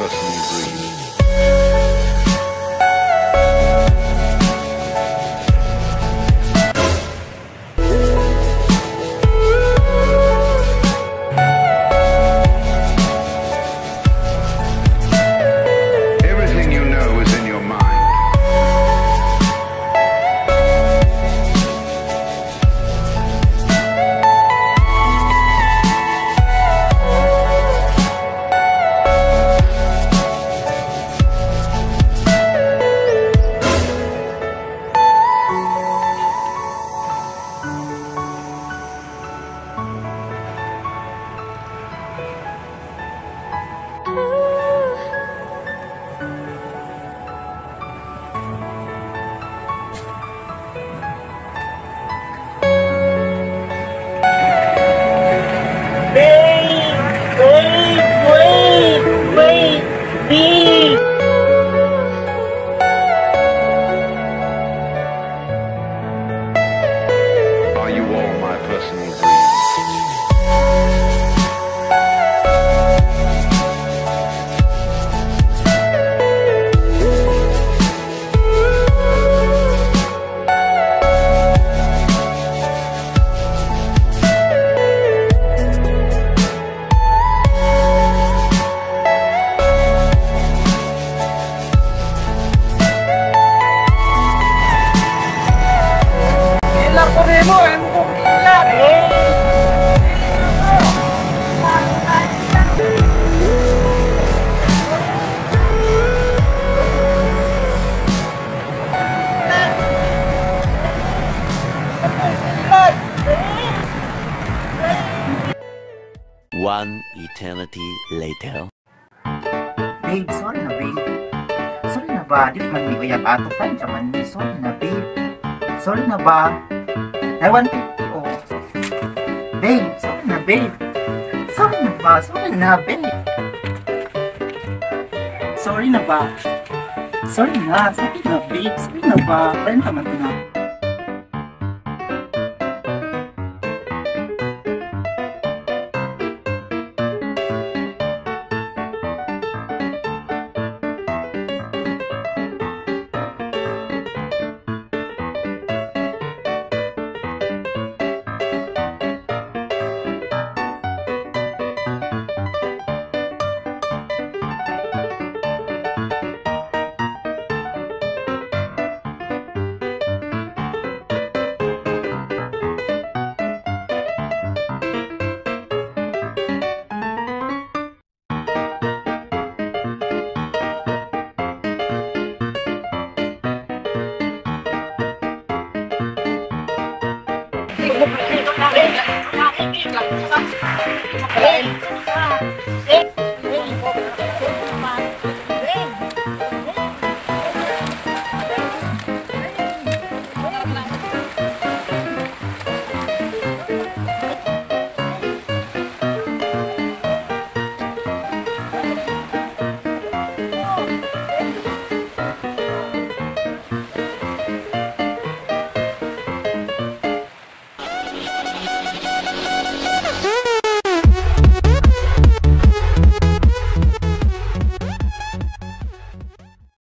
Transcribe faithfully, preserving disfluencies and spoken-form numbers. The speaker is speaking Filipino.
personal dream. Are you all my personal dreams? One eternity later. Babe, sorry na babe. Sorry na ba? Di man may uyab ato kan man. Sorry na babe. Sorry na ba? I one fifty oh. Babe, sorry na babe. Sorry na ba? Sorry na babe. Sorry na ba? Sorry na, sorry na babe. Sorry na ba? Renta man na.